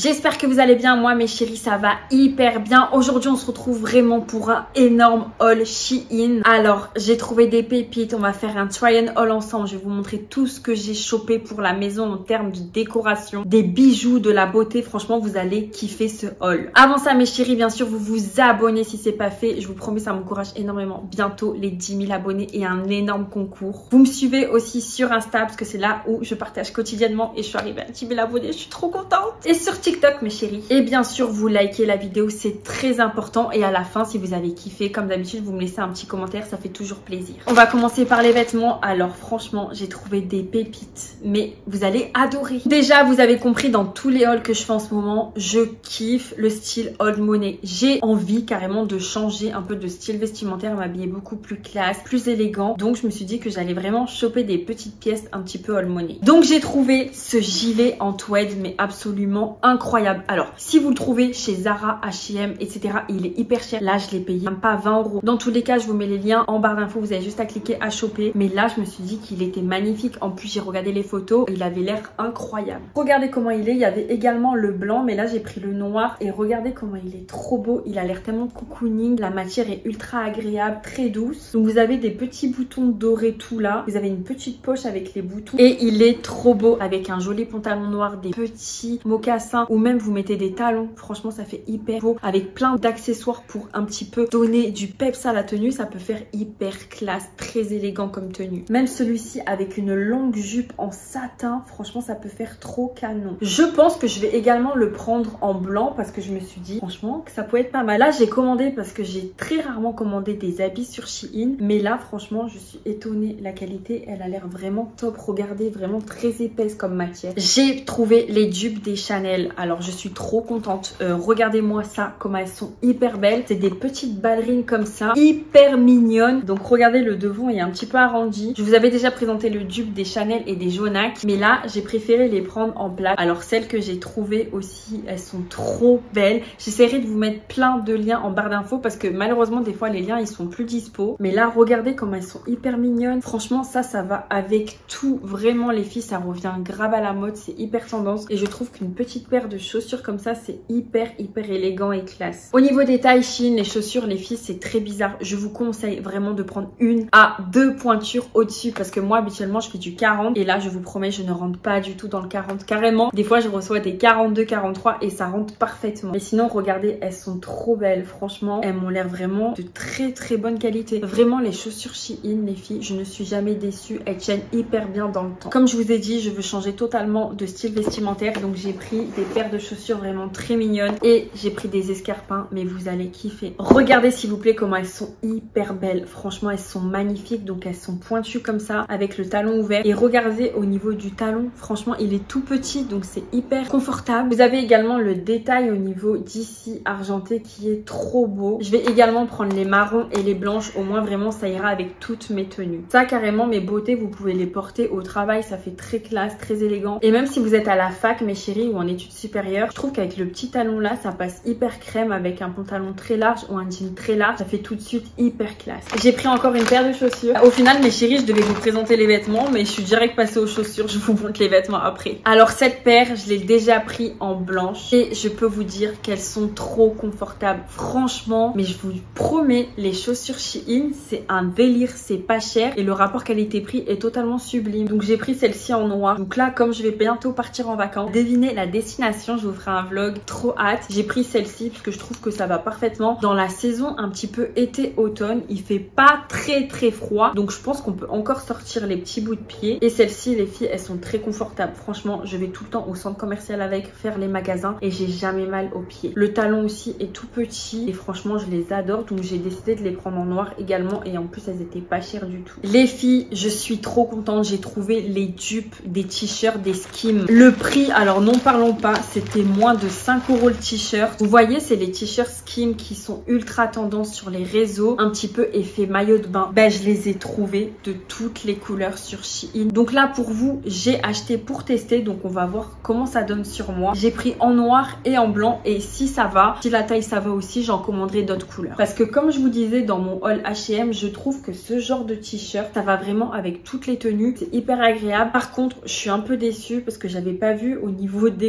J'espère que vous allez bien. Moi mes chéris, ça va hyper bien. Aujourd'hui on se retrouve vraiment pour un énorme haul Shein. Alors j'ai trouvé des pépites, on va faire un try and haul ensemble. Je vais vous montrer tout ce que j'ai chopé pour la maison en termes de décoration, des bijoux, de la beauté. Franchement vous allez kiffer ce haul. Avant ça mes chéris, bien sûr vous vous abonnez si c'est pas fait. Je vous promets ça m'encourage énormément. Bientôt les 10 000 abonnés et un énorme concours. Vous me suivez aussi sur Insta parce que c'est là où je partage quotidiennement et je suis arrivée à 10 000 abonnés. Je suis trop contente. Et sur TikTok mes chéris. Et bien sûr vous likez la vidéo, c'est très important. Et à la fin si vous avez kiffé, comme d'habitude vous me laissez un petit commentaire, ça fait toujours plaisir. On va commencer par les vêtements. Alors franchement j'ai trouvé des pépites, mais vous allez adorer. Déjà vous avez compris dans tous les hauls que je fais en ce moment, je kiffe le style old money. J'ai envie carrément de changer un peu de style vestimentaire, m'habiller beaucoup plus classe, plus élégant. Donc je me suis dit que j'allais vraiment choper des petites pièces un petit peu old money. Donc j'ai trouvé ce gilet en tweed mais absolument incroyable. Alors si vous le trouvez chez Zara, H&M, etc. il est hyper cher. Là je l'ai payé même pas 20 €. Dans tous les cas je vous mets les liens en barre d'infos, vous avez juste à cliquer à choper. Mais là je me suis dit qu'il était magnifique. En plus j'ai regardé les photos, il avait l'air incroyable. Regardez comment il est. Il y avait également le blanc mais là j'ai pris le noir et regardez comment il est trop beau. Il a l'air tellement cocooning. La matière est ultra agréable, très douce. Donc vous avez des petits boutons dorés tout là. Vous avez une petite poche avec les boutons et il est trop beau avec un joli pantalon noir, des petits mocassins ou même vous mettez des talons. Franchement ça fait hyper beau avec plein d'accessoires pour un petit peu donner du peps à la tenue. Ça peut faire hyper classe, très élégant comme tenue. Même celui-ci avec une longue jupe en satin, franchement ça peut faire trop canon. Je pense que je vais également le prendre en blanc parce que je me suis dit franchement que ça peut être pas mal. Là j'ai commandé parce que j'ai très rarement commandé des habits sur Shein, mais là franchement je suis étonnée. La qualité elle a l'air vraiment top. Regardez, vraiment très épaisse comme matière. J'ai trouvé les dupes des Chanel. Alors je suis trop contente. Regardez-moi ça, comment elles sont hyper belles. C'est des petites ballerines comme ça, hyper mignonnes. Donc regardez, le devant est un petit peu arrondi. Je vous avais déjà présenté le dupe des Chanel et des Jonac, mais là j'ai préféré les prendre en black. Alors celles que j'ai trouvées aussi, elles sont trop belles. J'essaierai de vous mettre plein de liens en barre d'infos parce que malheureusement des fois les liens ils sont plus dispo. Mais là regardez comment elles sont hyper mignonnes. Franchement ça va avec tout. Vraiment les filles, ça revient grave à la mode, c'est hyper tendance. Et je trouve qu'une petite paire de chaussures comme ça c'est hyper élégant et classe. Au niveau des tailles Shein, les chaussures les filles c'est très bizarre. Je vous conseille vraiment de prendre une à deux pointures au-dessus parce que moi habituellement je fais du 40 et là je vous promets je ne rentre pas du tout dans le 40 carrément. Des fois je reçois des 42, 43 et ça rentre parfaitement. Mais sinon regardez, elles sont trop belles. Franchement elles m'ont l'air vraiment de très bonne qualité. Vraiment les chaussures Shein les filles, je ne suis jamais déçue. Elles tiennent hyper bien dans le temps. Comme je vous ai dit, je veux changer totalement de style vestimentaire, donc j'ai pris des paires de chaussures vraiment très mignonnes et j'ai pris des escarpins, mais vous allez kiffer. Regardez s'il vous plaît comment elles sont hyper belles. Franchement elles sont magnifiques. Donc elles sont pointues comme ça avec le talon ouvert et regardez au niveau du talon, franchement il est tout petit donc c'est hyper confortable. Vous avez également le détail au niveau d'ici argenté qui est trop beau. Je vais également prendre les marrons et les blanches, au moins vraiment ça ira avec toutes mes tenues. Ça carrément mes beautés vous pouvez les porter au travail, ça fait très classe, très élégant. Et même si vous êtes à la fac mes chéris ou en études supérieures, je trouve qu'avec le petit talon là ça passe hyper crème avec un pantalon très large ou un jean très large, ça fait tout de suite hyper classe. J'ai pris encore une paire de chaussures. Au final mes chéris je devais vous présenter les vêtements mais je suis direct passée aux chaussures, je vous montre les vêtements après. Alors cette paire je l'ai déjà pris en blanche et je peux vous dire qu'elles sont trop confortables. Franchement, mais je vous promets les chaussures Shein c'est un délire, c'est pas cher et le rapport qualité-prix est totalement sublime. Donc j'ai pris celle-ci en noir. Donc là comme je vais bientôt partir en vacances, devinez la destination, je vous ferai un vlog, trop hâte. J'ai pris celle-ci parce que je trouve que ça va parfaitement dans la saison un petit peu été-automne. Il fait pas très froid donc je pense qu'on peut encore sortir les petits bouts de pied. Et celles-ci les filles elles sont très confortables. Franchement je vais tout le temps au centre commercial avec, faire les magasins et j'ai jamais mal aux pieds. Le talon aussi est tout petit et franchement je les adore donc j'ai décidé de les prendre en noir également et en plus elles étaient pas chères du tout. Les filles je suis trop contente, j'ai trouvé les dupes des t-shirts des Skims. Le prix, alors n'en parlons pas, c'était moins de 5 € le t-shirt. Vous voyez c'est les t-shirts Skims qui sont ultra tendance sur les réseaux, un petit peu effet maillot de bain. Ben je les ai trouvés de toutes les couleurs sur Shein. Donc là pour vous j'ai acheté pour tester, donc on va voir comment ça donne sur moi. J'ai pris en noir et en blanc et si ça va, si la taille ça va aussi, j'en commanderai d'autres couleurs. Parce que comme je vous disais dans mon haul H&M, je trouve que ce genre de t-shirt ça va vraiment avec toutes les tenues, c'est hyper agréable. Par contre je suis un peu déçue parce que j'avais pas vu au niveau des côtés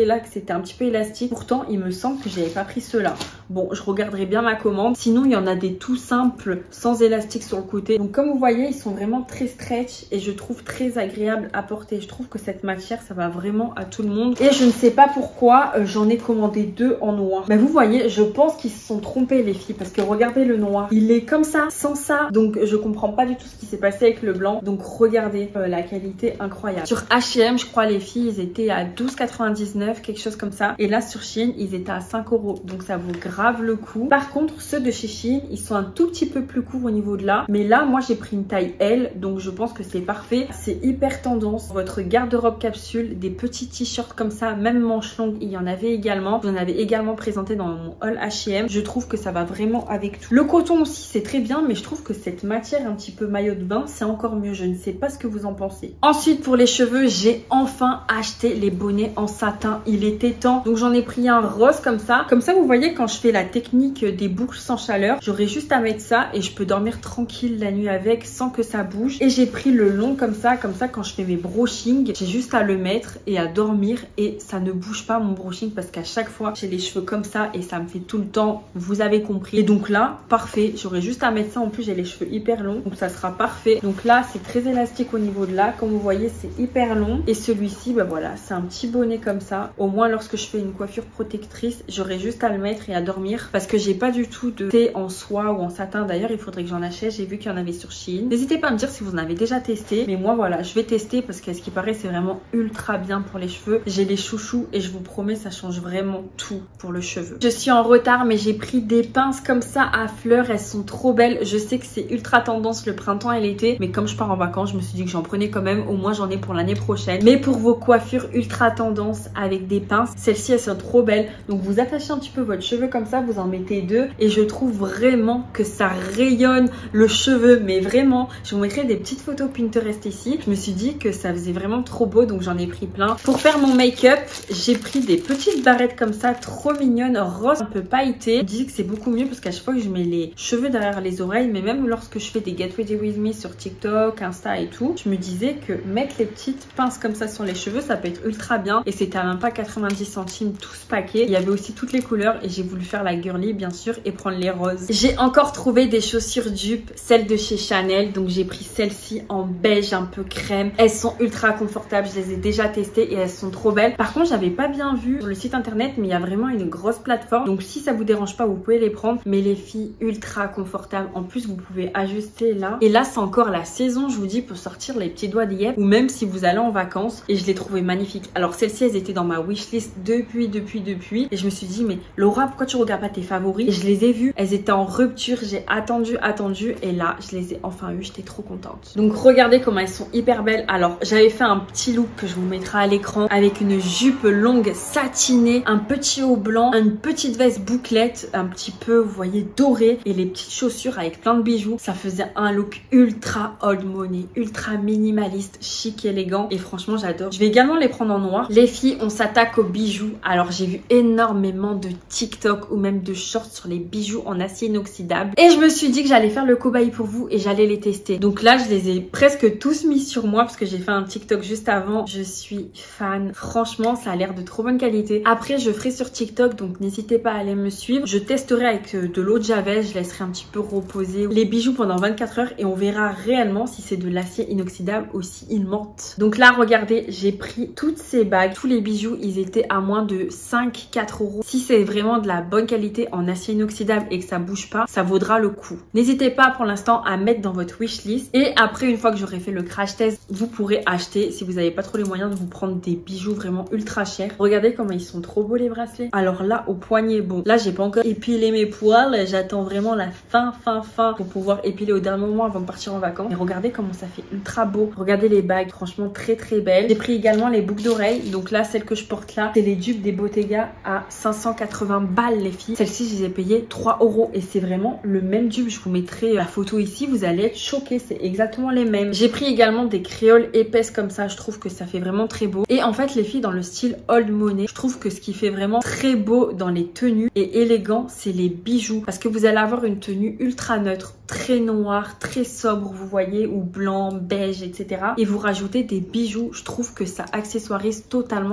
là que c'était un petit peu élastique. Pourtant, il me semble que j'avais pas pris ceux-là. Bon, je regarderai bien ma commande. Sinon, il y en a des tout simples, sans élastique sur le côté. Donc, comme vous voyez, ils sont vraiment très stretch et je trouve très agréable à porter. Je trouve que cette matière, ça va vraiment à tout le monde. Et je ne sais pas pourquoi, j'en ai commandé 2 en noir. Mais vous voyez, je pense qu'ils se sont trompés, les filles, parce que regardez le noir. Il est comme ça, sans ça. Donc, je comprends pas du tout ce qui s'est passé avec le blanc. Donc, regardez la qualité incroyable. Sur H&M, je crois, les filles, ils étaient à 12,99, quelque chose comme ça. Et là, sur Shein, ils étaient à 5 €. Donc, ça vaut grave le coup. Par contre, ceux de chez Shein, ils sont un tout petit peu plus courts au niveau de là. Mais là, moi, j'ai pris une taille L. Donc, je pense que c'est parfait. C'est hyper tendance. Votre garde-robe capsule, des petits t-shirts comme ça, même manches longues, il y en avait également. J'en avais également présenté dans mon haul H&M. Je trouve que ça va vraiment avec tout. Le coton aussi, c'est très bien, mais je trouve que cette matière un petit peu maillot de bain, c'est encore mieux. Je ne sais pas ce que vous en pensez. Ensuite, pour les cheveux, j'ai enfin acheté les bonnets en satin. Il était temps. Donc, j'en ai pris un rose comme ça. Comme ça, vous voyez, quand je fais la technique des boucles sans chaleur, j'aurai juste à mettre ça et je peux dormir tranquille la nuit avec sans que ça bouge. Et j'ai pris le long comme ça quand je fais mes brushing, j'ai juste à le mettre et à dormir et ça ne bouge pas mon brushing parce qu'à chaque fois, j'ai les cheveux comme ça et ça me fait tout le temps, vous avez compris. Et donc là, parfait, j'aurai juste à mettre ça. En plus, j'ai les cheveux hyper longs, donc ça sera parfait. Donc là, c'est très élastique au niveau de là. Comme vous voyez, c'est hyper long. Et celui-ci, bah voilà, c'est un petit bonnet comme ça. Au moins, lorsque je fais une coiffure protectrice, j'aurai juste à le mettre et à dormir parce que j'ai pas du tout de thé en soie ou en satin. D'ailleurs, il faudrait que j'en achète. J'ai vu qu'il y en avait sur Shein. N'hésitez pas à me dire si vous en avez déjà testé. Mais moi, voilà, je vais tester parce qu'à ce qui paraît, c'est vraiment ultra bien pour les cheveux. J'ai les chouchous et je vous promets, ça change vraiment tout pour le cheveu. Je suis en retard, mais j'ai pris des pinces comme ça à fleurs. Elles sont trop belles. Je sais que c'est ultra tendance le printemps et l'été, mais comme je pars en vacances, je me suis dit que j'en prenais quand même. Au moins, j'en ai pour l'année prochaine. Mais pour vos coiffures ultra tendance avec des pinces, celles-ci, elles sont trop belles. Donc, vous attachez un petit peu votre cheveu comme ça, vous en mettez 2 et je trouve vraiment que ça rayonne le cheveu. Mais vraiment, je vous mettrai des petites photos Pinterest ici. Je me suis dit que ça faisait vraiment trop beau, donc j'en ai pris plein. Pour faire mon make-up, j'ai pris des petites barrettes comme ça, trop mignonnes, rose, un peu pailletées. Je dis que c'est beaucoup mieux parce qu'à chaque fois que je mets les cheveux derrière les oreilles, mais même lorsque je fais des Get Ready With Me sur TikTok, Insta et tout, je me disais que mettre les petites pinces comme ça sur les cheveux, ça peut être ultra bien. Et c'était à même pas 90 centimes tout ce paquet. Il y avait aussi toutes les couleurs et j'ai voulu faire la girly bien sûr et prendre les roses. J'ai encore trouvé des chaussures dupes, celles de chez Chanel. Donc j'ai pris celles-ci en beige un peu crème. Elles sont ultra confortables, je les ai déjà testées et elles sont trop belles. Par contre, j'avais pas bien vu sur le site internet, mais il y a vraiment une grosse plateforme. Donc si ça vous dérange pas, vous pouvez les prendre. Mais les filles, ultra confortables. En plus, vous pouvez ajuster là. Et là, c'est encore la saison, je vous dis, pour sortir les petits doigts d'hier. Ou même si vous allez en vacances. Et je les trouvais magnifiques. Alors celles-ci, elles étaient dans ma wishlist depuis. Et je me suis dit, mais Laura, pourquoi tu regardes pas tes favoris? Et je les ai vues. Elles étaient en rupture. J'ai attendu. Et là, je les ai enfin eues. J'étais trop contente. Donc regardez comment elles sont hyper belles. Alors, j'avais fait un petit look que je vous mettrai à l'écran avec une jupe longue satinée, un petit haut blanc, une petite veste bouclette, un petit peu, vous voyez, dorée et les petites chaussures avec plein de bijoux. Ça faisait un look ultra old money, ultra minimaliste, chic, élégant et franchement, j'adore. Je vais également les prendre en noir. Les filles, on s'attaque aux bijoux. Alors, j'ai vu énormément de TikTok ou même de shorts sur les bijoux en acier inoxydable et je me suis dit que j'allais faire le cobaye pour vous et j'allais les tester. Donc là, je les ai presque tous mis sur moi parce que j'ai fait un TikTok juste avant. Je suis fan. Franchement, ça a l'air de trop bonne qualité. Après, je ferai sur TikTok, donc n'hésitez pas à aller me suivre. Je testerai avec de l'eau de javel. Je laisserai un petit peu reposer les bijoux pendant 24 heures et on verra réellement si c'est de l'acier inoxydable ou s'ils mentent. Donc là, regardez, j'ai pris toutes ces bagues. Tous les bijoux, ils étaient à moins de 5-4 €. Si c'est vraiment de la bonne qualité en acier inoxydable et que ça bouge pas, ça vaudra le coup. N'hésitez pas pour l'instant à mettre dans votre wishlist. Et après, une fois que j'aurai fait le crash test, vous pourrez acheter, si vous n'avez pas trop les moyens, de vous prendre des bijoux vraiment ultra chers. Regardez comment ils sont trop beaux les bracelets. Alors là, au poignet, bon, là j'ai pas encore épilé mes poils. J'attends vraiment la fin pour pouvoir épiler au dernier moment avant de partir en vacances. Mais regardez comment ça fait ultra beau. Regardez les bagues, franchement très belles. J'ai pris également les boucles d'oreilles. Donc là, celle que je porte là, c'est les dupes des Bottega à 580 balles les filles. Celle-ci, je les ai payées 3 € et c'est vraiment le même dupe. Je vous mettrai la photo ici, vous allez être choqués, c'est exactement les mêmes. J'ai pris également des créoles épaisses comme ça, je trouve que ça fait vraiment très beau. Et en fait, les filles, dans le style old money, je trouve que ce qui fait vraiment très beau dans les tenues et élégant, c'est les bijoux. Parce que vous allez avoir une tenue ultra neutre, très noire, très sobre, vous voyez, ou blanc, beige, etc. Et vous rajoutez des bijoux, je trouve que ça accessoirise totalement la tenue.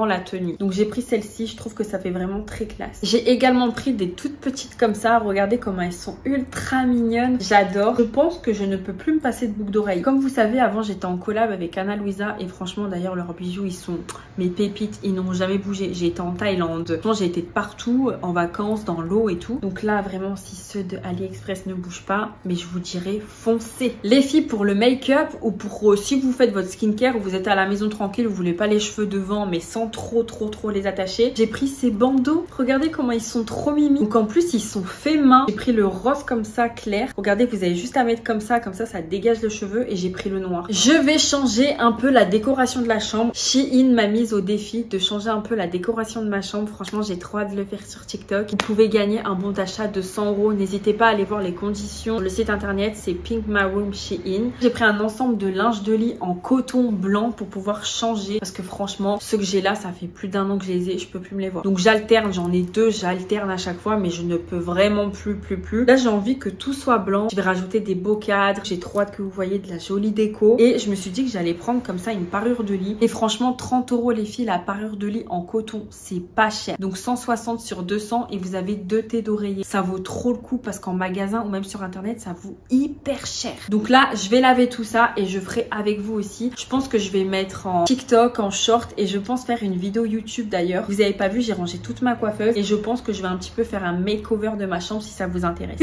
nuit. Donc j'ai pris celle-ci, je trouve que ça fait vraiment très classe. J'ai également pris des toutes petites comme ça. Regardez comment elles sont ultra mignonnes. J'adore. Je pense que je ne peux plus me passer de boucles d'oreilles. Comme vous savez, avant j'étais en collab avec Ana Luisa et franchement d'ailleurs leurs bijoux ils sont mes pépites, ils n'ont jamais bougé. J'ai été en Thaïlande, j'ai été de partout en vacances, dans l'eau et tout. Donc là vraiment si ceux de AliExpress ne bougent pas, mais je vous dirais foncez. Les filles, pour le make-up ou pour si vous faites votre skincare ou vous êtes à la maison tranquille, vous voulez pas les cheveux devant mais sans trop les attacher, j'ai pris ces bandeaux. Regardez comment ils sont trop mimi. Donc en plus ils sont faits main. J'ai pris le rose comme ça clair. Regardez, vous avez juste à mettre comme ça ça dégage le cheveu et j'ai pris le noir. Je vais changer un peu la décoration de la chambre. Shein m'a mise au défi de changer un peu la décoration de ma chambre. Franchement j'ai trop hâte de le faire sur TikTok. Vous pouvez gagner un bon d'achat de 100 €. N'hésitez pas à aller voir les conditions. Le site internet c'est Pink My Room Shein. J'ai pris un ensemble de linge de lit en coton blanc pour pouvoir changer parce que franchement ceux que j'ai là ça fait plus d'1 an que je les ai, je peux plus me les voir. Donc j'alterne, j'en ai deux, j'alterne à chaque fois mais je ne peux vraiment plus. Là j'ai envie que tout soit blanc. Je vais rajouter des beaux cadres. J'ai trop hâte que vous voyez de la jolie déco et je me suis dit que j'allais prendre comme ça une parure de lit et franchement 30 € les filles, la parure de lit en coton c'est pas cher. Donc 160 sur 200 et vous avez 2 thés d'oreiller. Ça vaut trop le coup parce qu'en magasin ou même sur internet ça vaut hyper cher. Donc là je vais laver tout ça et je ferai avec vous aussi. Je pense que je vais mettre en TikTok, en short et je pense faire une vidéo YouTube d'ailleurs. Vous avez pas vu, j'ai rangé toute ma coiffeuse et je pense que je vais un petit peu faire un makeover de ma chambre si ça vous intéresse.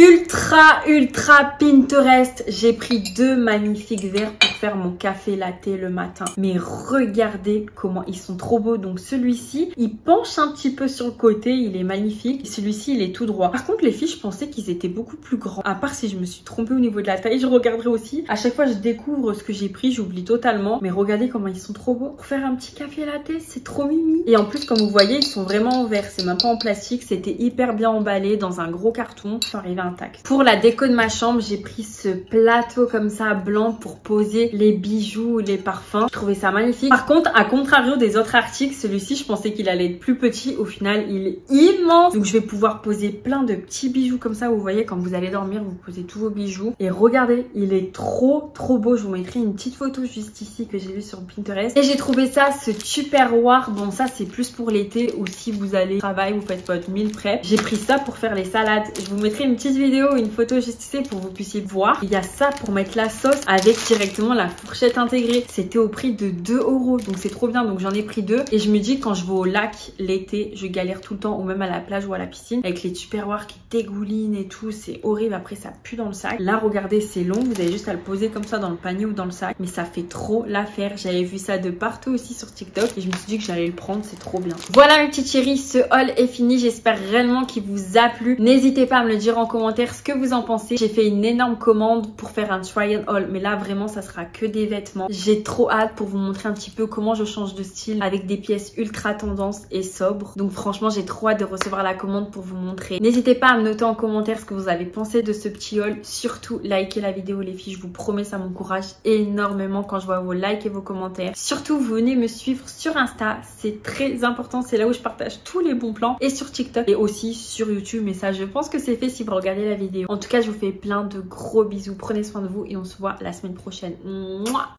Ultra Pinterest. J'ai pris 2 magnifiques verres pour faire mon café latte le matin. Mais regardez comment ils sont trop beaux. Donc celui-ci, il penche un petit peu sur le côté, il est magnifique. Celui-ci, il est tout droit. Par contre, les filles, je pensais qu'ils étaient beaucoup plus grands. À part si je me suis trompée au niveau de la taille, je regarderai aussi. À chaque fois, je découvre ce que j'ai pris, j'oublie totalement. Mais regardez comment ils sont trop beaux. Pour faire un petit café latte, c'est trop mimi. Et en plus, comme vous voyez, ils sont vraiment en verre. C'est même pas en plastique. C'était hyper bien emballé dans un gros carton. Je suis arrivée intact. Pour la déco de ma chambre, j'ai pris ce plateau comme ça blanc pour poser les bijoux, les parfums. Je trouvais ça magnifique. Par contre, à contrario des autres articles, celui-ci, je pensais qu'il allait être plus petit. Au final, il est immense. Donc, je vais pouvoir poser plein de petits bijoux comme ça. Vous voyez, quand vous allez dormir, vous posez tous vos bijoux. Et regardez, il est trop beau. Je vous mettrai une petite photo juste ici que j'ai vue sur Pinterest. Et j'ai trouvé ça, ce tupperware. Bon, ça, c'est plus pour l'été ou si vous allez au travail, vous faites votre meal prep. J'ai pris ça pour faire les salades. Je vous mettrai une petite vidéo, une photo juste ici pour que vous puissiez voir. Il y a ça pour mettre la sauce avec directement la fourchette intégrée. C'était au prix de 2 €. Donc c'est trop bien. Donc j'en ai pris 2. Et je me dis quand je vais au lac l'été, je galère tout le temps ou même à la plage ou à la piscine avec les tupperwares qui dégoulinent et tout. C'est horrible. Après ça pue dans le sac. Là regardez, c'est long. Vous avez juste à le poser comme ça dans le panier ou dans le sac. Mais ça fait trop l'affaire. J'avais vu ça de partout aussi sur TikTok. Et je me suis dit que j'allais le prendre. C'est trop bien. Voilà mes petites chéries. Ce haul est fini. J'espère réellement qu'il vous a plu. N'hésitez pas à me le dire en commentaire ce que vous en pensez. J'ai fait une énorme commande pour faire un try and haul, mais là vraiment ça sera que des vêtements. J'ai trop hâte pour vous montrer un petit peu comment je change de style avec des pièces ultra tendance et sobres. Donc franchement j'ai trop hâte de recevoir la commande pour vous montrer. N'hésitez pas à me noter en commentaire ce que vous avez pensé de ce petit haul. Surtout likez la vidéo les filles, je vous promets ça m'encourage énormément quand je vois vos likes et vos commentaires. Surtout venez me suivre sur Insta, c'est très important, c'est là où je partage tous les bons plans, et sur TikTok et aussi sur YouTube, mais ça je pense que c'est fait si vous regardez la vidéo. En tout cas je vous fais plein de gros bisous, prenez soin de vous et on se voit la semaine prochaine. Mouah.